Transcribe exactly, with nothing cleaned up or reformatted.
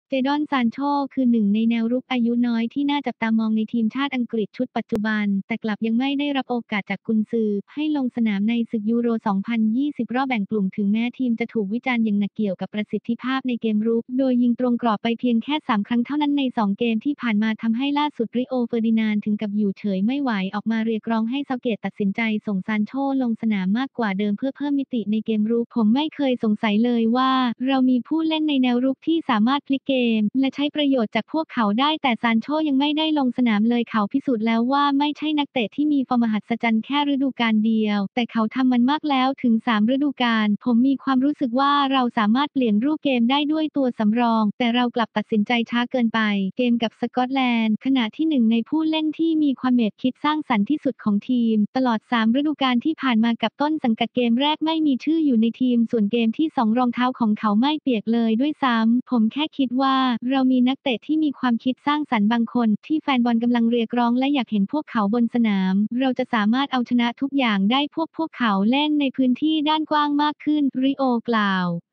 เจดอน ซานโช คือหนึ่งในแนวรุกอายุน้อยที่น่าจับตามองในทีมชาติอังกฤษชุดปัจจุบันแต่กลับยังไม่ได้รับโอกาสจากกุนซือให้ลงสนามในศึกยูโร สองพันยี่สิบ รอบแบ่งกลุ่มถึงแม้ทีมจะถูกวิจารณ์อย่างหนักเกี่ยวกับประสิทธิภาพในเกมรุกโดยยิงตรงกรอบไปเพียงแค่สามครั้งเท่านั้นในสองเกมที่ผ่านมาทำให้ล่าสุดริโอ เฟอร์ดินานด์ถึงกับอยู่เฉยไม่ไหวออกมาเรียกร้องให้เซาเกตตัดสินใจส่งซานโชลงสนามมากกว่าเดิมเพื่อเพิ่มมิติในเกมรุกผมไม่เคยสงสัยเลยว่าเรามีผู้เล่นในแนวรุกที่สามารถพลิกเกมและใช้ประโยชน์จากพวกเขาได้แต่ซานโชยังไม่ได้ลงสนามเลยเขาพิสูจน์แล้วว่าไม่ใช่นักเตะที่มีฟอร์มมหัศจรรย์แค่ฤดูกาลเดียวแต่เขาทำมันมากแล้วถึงสามฤดูกาลผมมีความรู้สึกว่าเราสามารถเปลี่ยนรูปเกมได้ด้วยตัวสำรองแต่เรากลับตัดสินใจช้าเกินไปเกมกับสกอตแลนด์ขณะที่หนึ่งในผู้เล่นที่มีความเมตคิดสร้างสรรค์ที่สุดของทีมตลอดสามฤดูกาลที่ผ่านมากับต้นสังกัดเกมแรกไม่มีชื่ออยู่ในทีมส่วนเกมที่สองรองเท้าของเขาไม่เปียกเลยด้วยซ้ำผมแค่คิดว่าเรามีนักเตะที่มีความคิดสร้างสรรค์บางคนที่แฟนบอลกำลังเรียกร้องและอยากเห็นพวกเขาบนสนามเราจะสามารถเอาชนะทุกอย่างได้พวกพวกเขาเล่นในพื้นที่ด้านกว้างมากขึ้นริโอกล่าว